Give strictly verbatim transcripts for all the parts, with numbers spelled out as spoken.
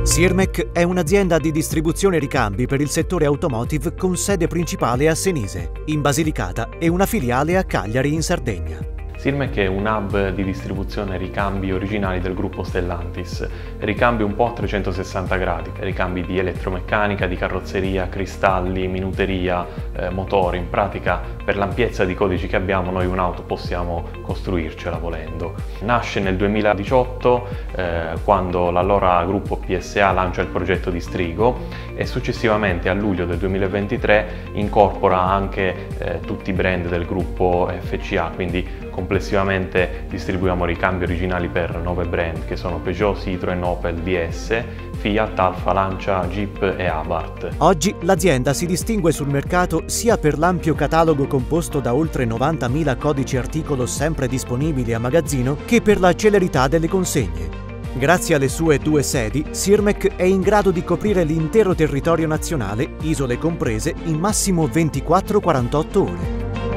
Sirmec è un'azienda di distribuzione ricambi per il settore automotive con sede principale a Senise, in Basilicata, e una filiale a Cagliari, in Sardegna. Sirmec è un hub di distribuzione ricambi originali del gruppo Stellantis, ricambi un po' a trecentosessanta gradi, ricambi di elettromeccanica, di carrozzeria, cristalli, minuteria, eh, motori. In pratica, per l'ampiezza di codici che abbiamo, noi un'auto possiamo costruircela volendo. Nasce nel duemiladiciotto, eh, quando l'allora gruppo P S A lancia il progetto di Strigo, e successivamente a luglio del duemilaventitré incorpora anche eh, tutti i brand del gruppo F C A, quindi complessivamente distribuiamo ricambi originali per nove brand che sono Peugeot, Citroën, Opel, D S, Fiat, Alfa, Lancia, Jeep e Abarth. Oggi l'azienda si distingue sul mercato sia per l'ampio catalogo composto da oltre novantamila codici articolo sempre disponibili a magazzino, che per la celerità delle consegne. Grazie alle sue due sedi, Sirmec è in grado di coprire l'intero territorio nazionale, isole comprese, in massimo ventiquattro quarantotto ore.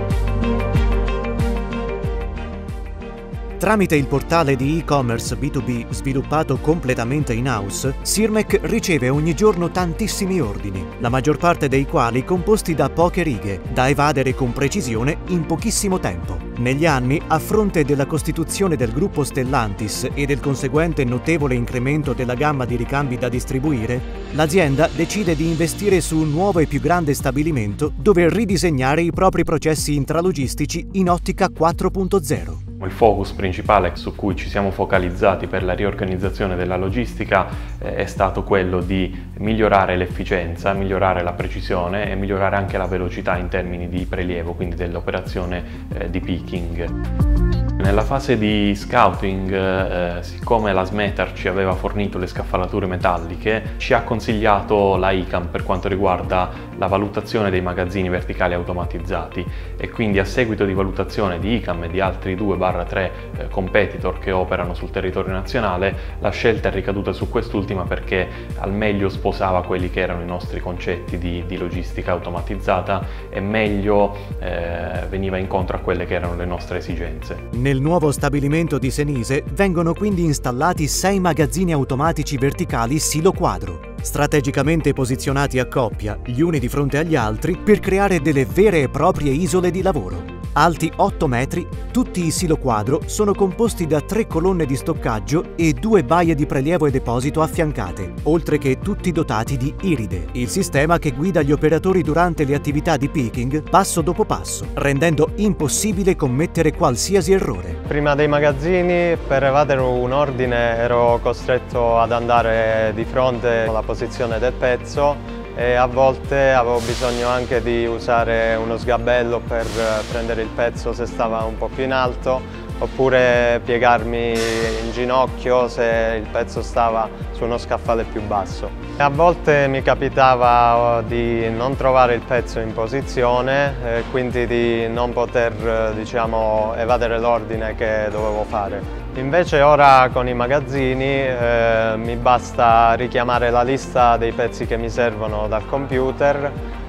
Tramite il portale di e-commerce B due B sviluppato completamente in-house, Sirmec riceve ogni giorno tantissimi ordini, la maggior parte dei quali composti da poche righe, da evadere con precisione in pochissimo tempo. Negli anni, a fronte della costituzione del gruppo Stellantis e del conseguente notevole incremento della gamma di ricambi da distribuire, l'azienda decide di investire su un nuovo e più grande stabilimento dove ridisegnare i propri processi intralogistici in ottica quattro punto zero. Il focus principale su cui ci siamo focalizzati per la riorganizzazione della logistica eh, è stato quello di migliorare l'efficienza, migliorare la precisione e migliorare anche la velocità in termini di prelievo, quindi dell'operazione eh, di picking. Nella fase di scouting, eh, siccome la Smetar ci aveva fornito le scaffalature metalliche, ci ha consigliato la I C A M per quanto riguarda la valutazione dei magazzini verticali automatizzati, e quindi a seguito di valutazione di I C A M e di altri due tre eh, competitor che operano sul territorio nazionale, la scelta è ricaduta su quest'ultima perché al meglio sposava quelli che erano i nostri concetti di, di logistica automatizzata e meglio eh, veniva incontro a quelle che erano le nostre esigenze. Nel nuovo stabilimento di Senise vengono quindi installati sei magazzini automatici verticali silo quadro, strategicamente posizionati a coppia, gli uni di fronte agli altri, per creare delle vere e proprie isole di lavoro. Alti otto metri, tutti i silo quadro sono composti da tre colonne di stoccaggio e due baie di prelievo e deposito affiancate, oltre che tutti dotati di iride, il sistema che guida gli operatori durante le attività di picking passo dopo passo, rendendo impossibile commettere qualsiasi errore. Prima dei magazzini, per evadere un ordine, ero costretto ad andare di fronte alla posizione del pezzo, e a volte avevo bisogno anche di usare uno sgabello per prendere il pezzo se stava un po' più in alto, oppure piegarmi in ginocchio se il pezzo stava su uno scaffale più basso. A volte mi capitava di non trovare il pezzo in posizione e quindi di non poter, diciamo, evadere l'ordine che dovevo fare. Invece ora con i magazzini eh, mi basta richiamare la lista dei pezzi che mi servono dal computer,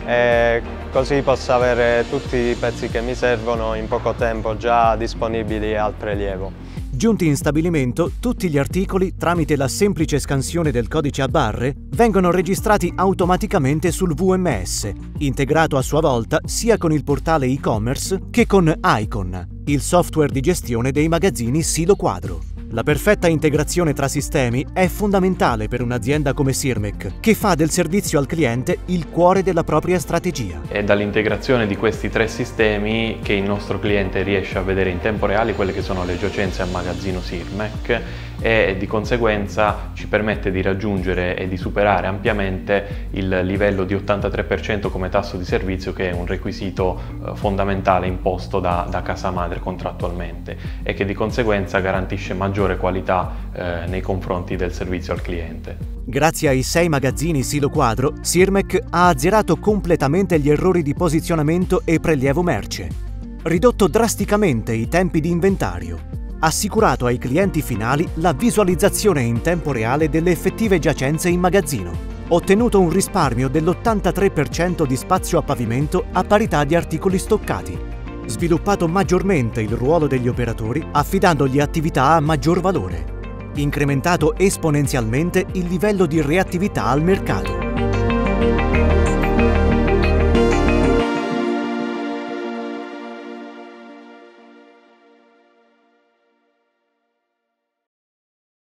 e così posso avere tutti i pezzi che mi servono in poco tempo già disponibili al prelievo. Giunti in stabilimento, tutti gli articoli, tramite la semplice scansione del codice a barre, vengono registrati automaticamente sul V M S, integrato a sua volta sia con il portale e-commerce che con Icon, il software di gestione dei magazzini silo quadro. La perfetta integrazione tra sistemi è fondamentale per un'azienda come Sirmec, che fa del servizio al cliente il cuore della propria strategia. È dall'integrazione di questi tre sistemi che il nostro cliente riesce a vedere in tempo reale quelle che sono le giacenze a magazzino Sirmec, e di conseguenza ci permette di raggiungere e di superare ampiamente il livello di ottantatré per cento come tasso di servizio, che è un requisito eh, fondamentale imposto da, da casa madre contrattualmente, e che di conseguenza garantisce maggiore qualità eh, nei confronti del servizio al cliente. Grazie ai sei magazzini silo quadro, Sirmec ha azzerato completamente gli errori di posizionamento e prelievo merce, ridotto drasticamente i tempi di inventario, assicurato ai clienti finali la visualizzazione in tempo reale delle effettive giacenze in magazzino, ottenuto un risparmio dell'ottantatré per cento di spazio a pavimento a parità di articoli stoccati, sviluppato maggiormente il ruolo degli operatori affidandogli attività a maggior valore. incrementato esponenzialmente il livello di reattività al mercato.